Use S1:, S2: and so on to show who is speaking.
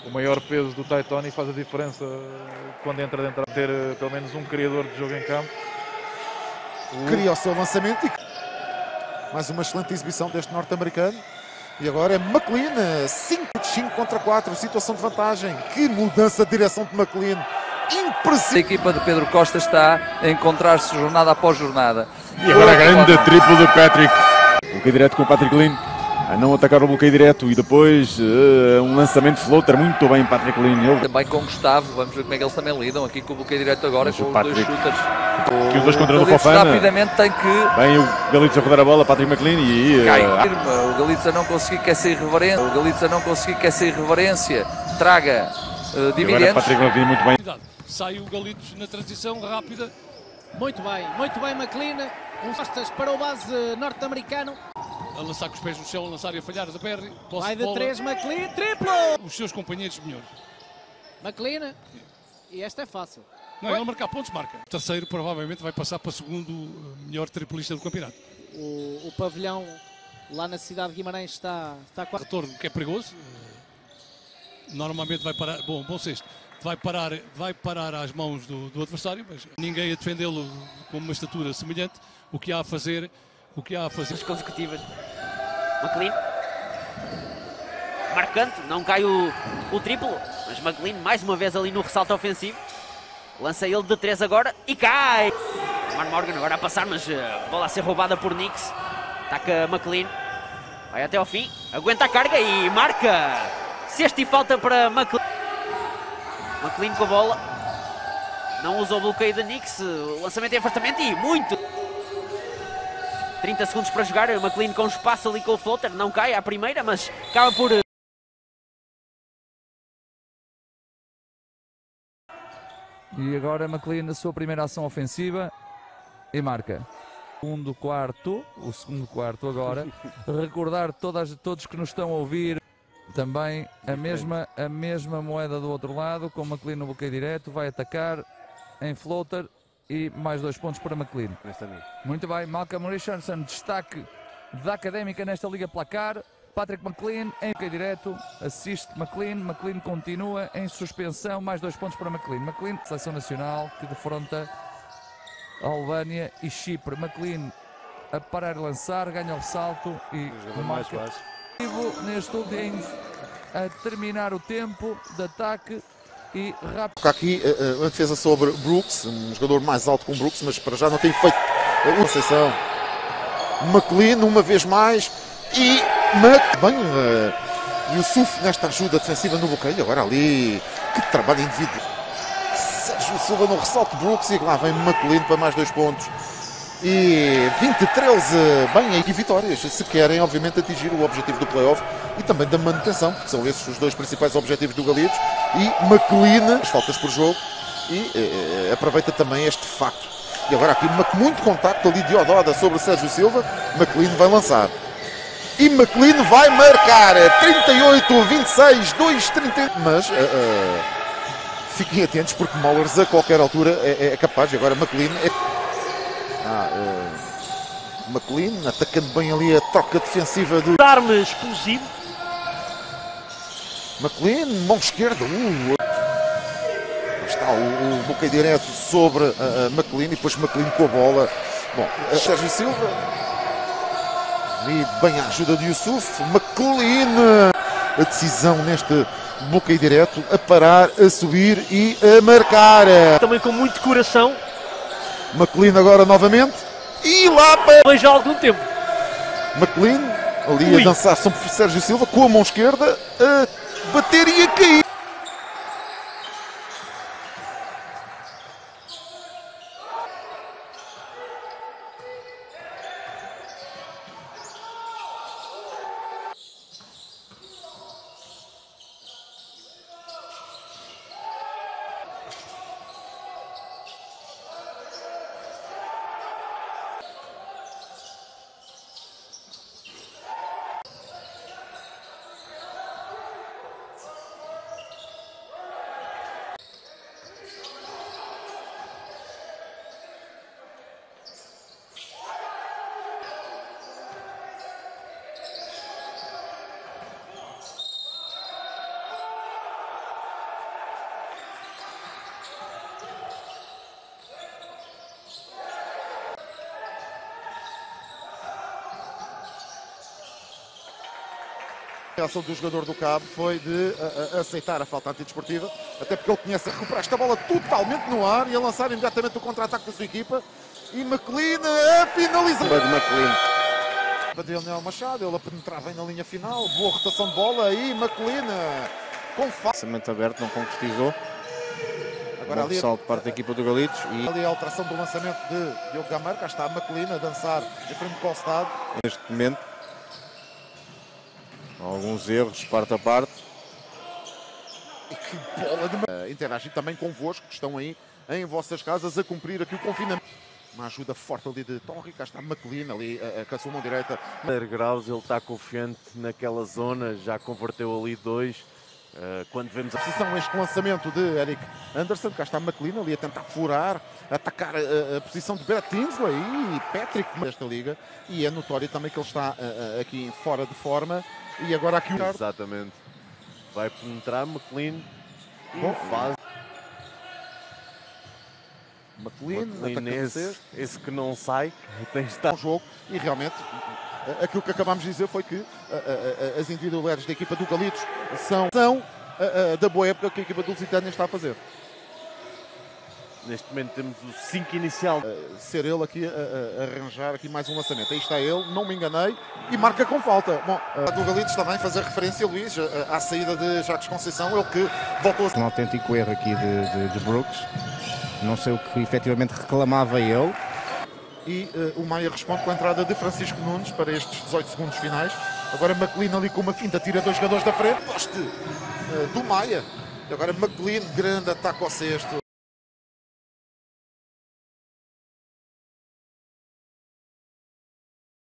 S1: o maior peso do Titani faz a diferença quando entra dentro, ter pelo menos um criador de jogo em campo.
S2: Cria o seu lançamento e mais uma excelente exibição deste norte-americano. E agora é McLean, 5 contra 4, situação de vantagem. Que mudança de direção de McLean. Impressionante.
S3: A equipa de Pedro Costa está a encontrar-se jornada após jornada.
S4: E agora a grande triplo de Patrick. Bloqueio direto com o Patrick Lin. A não atacar o bloqueio direto e depois um lançamento floater. Muito bem, Patrick Lin.
S3: Também com Gustavo, vamos ver como é que eles também lidam aqui com o bloqueio direto agora, com os dois shooters.
S4: Que os dois contra o
S3: Galitos
S4: Fofana.
S3: rapidamente tem que...
S4: Bem, o Galitos a rodar a bola, Patrick McLean e...
S3: Cai. O Galitos a não conseguir que essa irreverência, traga dividendos.
S4: Agora Patrick McLean muito bem.
S5: Sai o Galitos na transição rápida.
S6: Muito bem, McLean. Costas para o base norte-americano.
S5: A lançar com os pés no chão, a lançar e a falhar da Perry.
S6: Vai de 3, McLean, triplo!
S5: Os seus companheiros melhores.
S6: McLean. E esta é fácil.
S5: Não, ele marcar pontos, marca. O terceiro provavelmente vai passar para o segundo melhor triplista do campeonato.
S6: O pavilhão lá na cidade de Guimarães está quase...
S5: Retorno que é perigoso. Normalmente vai parar, bom sexto. Vai parar às mãos do adversário, mas ninguém a defendê-lo com uma estatura semelhante. O que há a fazer...
S7: consecutivas. McLean. Marcante, não cai o triplo, mas McLean mais uma vez ali no ressalto ofensivo. Lança ele de 3 agora e cai! Mark Morgan agora a passar, mas a bola a ser roubada por Nix. Ataca McLean. Vai até ao fim, aguenta a carga e marca! Sexta e falta para McLean. McLean com a bola. Não usa o bloqueio de Nix. O lançamento em afastamento e muito! 30 segundos para jogar. McLean com espaço ali com o floater. Não cai à primeira, mas acaba por...
S3: E agora McLean na sua primeira ação ofensiva e marca. O segundo quarto agora. Recordar todos que nos estão a ouvir também a mesma moeda do outro lado, com McLean no bloqueio direto, vai atacar em floater e mais 2 pontos para McLean. Muito bem, Malcolm Richardson, destaque da Académica nesta Liga Placar. Patrick McLean em bloqueio direto, assiste McLean continua em suspensão, mais 2 pontos para McLean, seleção nacional que defronta a Albânia e Chipre. McLean a parar e lançar, ganha o salto e marca. Neste último, a terminar o tempo de ataque e rápido.
S2: Aqui uma defesa sobre Brooks, um jogador mais alto que o Brooks, mas para já não tem feito uma sessão. McLean uma vez mais e Yusuf nesta ajuda defensiva no bloqueio. Agora ali, que trabalho individual. Sérgio Silva no ressalto de Brooks e lá vem McLean para mais 2 pontos. E 20-13, bem, aí vitórias, se querem obviamente atingir o objetivo do playoff e também da manutenção, que são esses os 2 principais objetivos do Galitos. E McLean, as faltas por jogo, e aproveita também este facto. E agora aqui muito contacto ali de Ododa sobre Sérgio Silva. McLean vai lançar. E McLean vai marcar 38-26, 2-30. Mas fiquem atentos porque Mollers a qualquer altura é capaz. E agora McLean McLean atacando bem ali a troca defensiva do
S7: Arme explosivo.
S2: McLean, mão esquerda. Está o bloqueio direto sobre McLean e depois McLean com a bola. Bom, Sérgio Silva. Ali bem a ajuda de Yusuf. McLean. A decisão neste bloqueio direto. A parar, a subir e a marcar.
S7: Também com muito coração.
S2: McLean agora novamente. E lá para...
S7: Já há algum tempo.
S2: McLean ali a dançar sobre Sérgio Silva com a mão esquerda a bater e a cair. A reação do jogador do Cabo foi de aceitar a falta antidesportiva, até porque ele conhece a recuperar esta bola totalmente no ar e a lançar imediatamente o contra-ataque da sua equipa. E McLean a finalizar.
S8: De McLean.
S2: Para Daniel Machado, ele a penetrar bem na linha final, boa rotação de bola e McLean com falta.
S8: Lançamento aberto, não concretizou.
S2: Agora ali
S8: salto parte da equipa do Galitos e
S2: ali a alteração do lançamento de Diogo Gameiro, cá está a McLean a dançar em frente do Colstad.
S8: neste momento alguns erros parte a parte.
S2: E que bola de interagir também convosco, que estão aí em vossas casas a cumprir aqui o confinamento. Uma ajuda forte ali de Torre, cá está a McLean ali com a sua mão direita.
S9: Graus, ele está confiante naquela zona, já converteu ali 2. Quando vemos
S2: a posição, este lançamento de Eric Anderson, cá está a McLean ali a tentar furar, atacar a posição de Brett Tinsley e Patrick desta liga. E é notório também que ele está aqui fora de forma. E agora aqui o...
S9: Exatamente. Vai penetrar McLean e
S2: bom,
S9: faz.
S2: McLean
S9: esse que não sai, tem de estar
S2: no jogo. E realmente aquilo que acabámos de dizer foi que as individualidades da equipa do Galitos são da boa época que a equipa do Lusitânia está a fazer.
S9: Neste momento temos o 5 inicial.
S2: Ser ele aqui a arranjar aqui mais um lançamento. Aí está ele, não me enganei, e marca com falta. Bom, do Galitos também fazer referência, Luís, à saída de Jacques Conceição, ele que voltou a...
S8: Um autêntico erro aqui de Brooks. Não sei o que efetivamente reclamava ele.
S2: E o Maia responde com a entrada de Francisco Nunes para estes 18 segundos finais. Agora McLean ali com uma finta, tira 2 jogadores da frente. Poste do Maia. E agora McLean, grande ataque ao cesto.